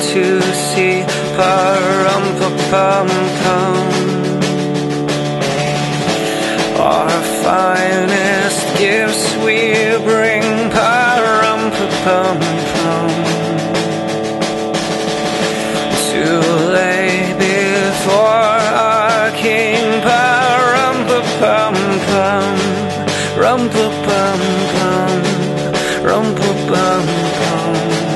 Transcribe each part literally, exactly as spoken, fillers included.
to see pa-rum-pa-pum-pum. Our finest gifts we bring, pa-rum-pa-pum-pum, to lay before our King, pa-rum-pa-pum-pum, rum-pa-pum-pum, rum-pa-pum-pum.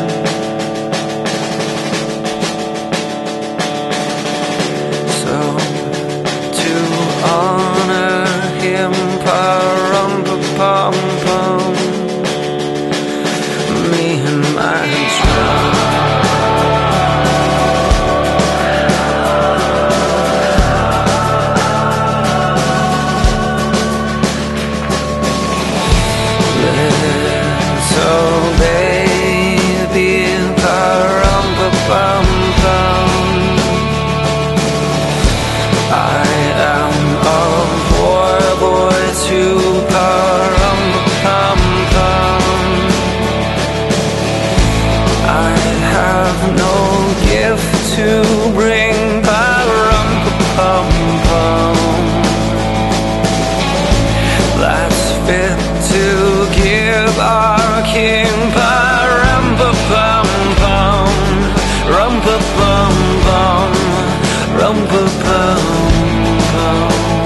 So, to honor him, pa-rum-pa-pum-pum, me and my drum. Little baby, pa-rum-pa-pum-pum, I am a poor boy too, pa-rum-pa-pum-pum. I have no gift to bring, pa-rum-pa-pum-pum, that's fit to give our King, pa-rum-pa-pum-pum, rum-pa-pum-pum, rum-pa-pum-pum.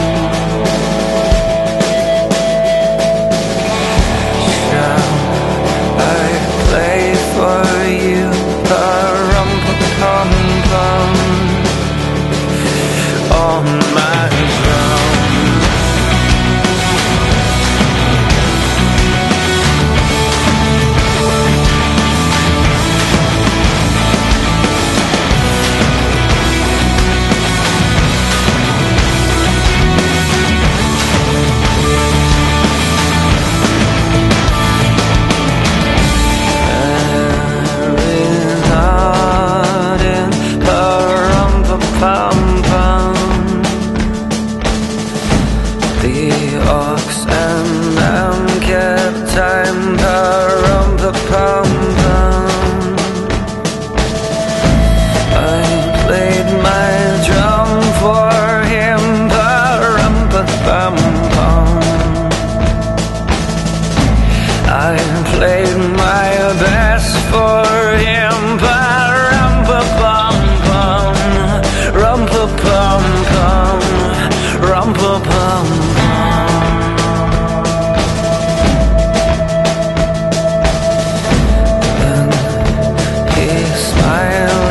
Shall I play for you, pa-rum-pa-pum-pum, on my drum? Pum-pum, the ox and lamb kept time, pa-rum-pa-pum-pum. I played my drum for him, pa-rum-pa-pum-pum. I played my best for him, pa-rum-pa-pum-pum, rum-pa-pum-pum, rum-pa-pum-pum. And he smiled